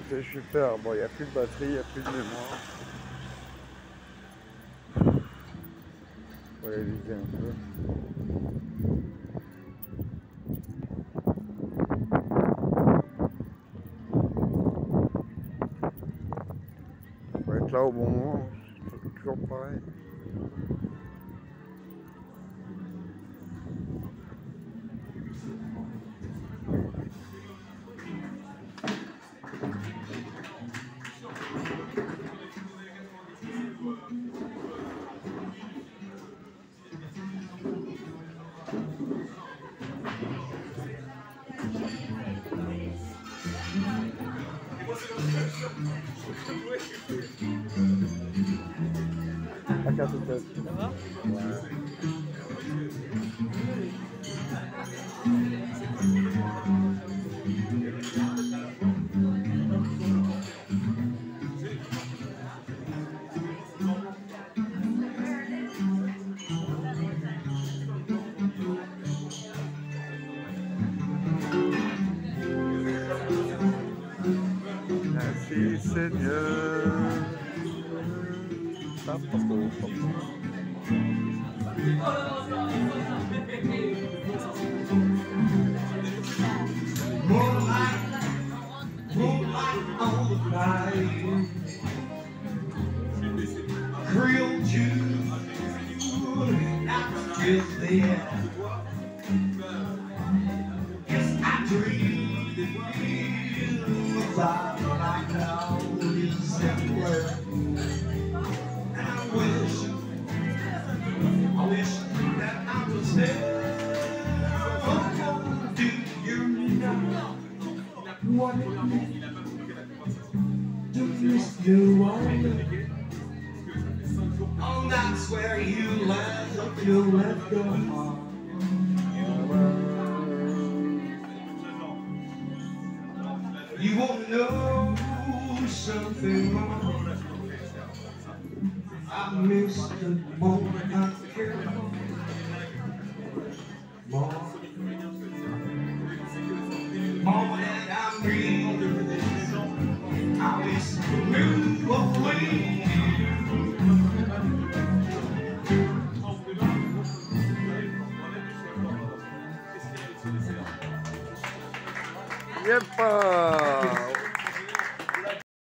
C'est super. Bon, il n'y a plus de batterie, il n'y a plus de mémoire. On va réviser un peu. On va être là au bon moment. C'est toujours pareil. À 4 têtes. Ça va? Ouais. Merci Seigneur. Ça, parce que Grilled Jews, is there. Yes, I dream about like all is simpler. And I wish that I was there. Oh, do you know what it meant to miss you all? Oh, that's where you left your heart. You won't know something more. I miss the moment I care more. More than I'm breathing. I wish to move away. Yepa!